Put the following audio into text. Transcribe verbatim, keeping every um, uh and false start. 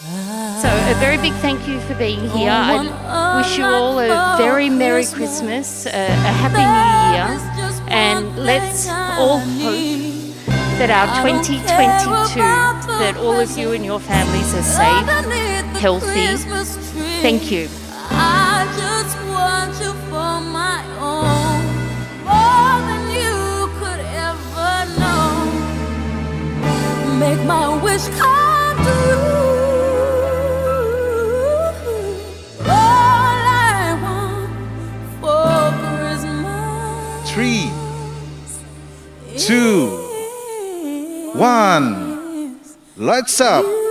So a very big thank you for being here. I wish you all a very Merry Christmas, a, a Happy New Year, and let's all hope that our twenty twenty-two, that all of you and your families are safe, healthy. Thank you. I just want you for my own, more than you could ever know. Make my wish come true. All I want for Christmas. Three, two, one, lights up.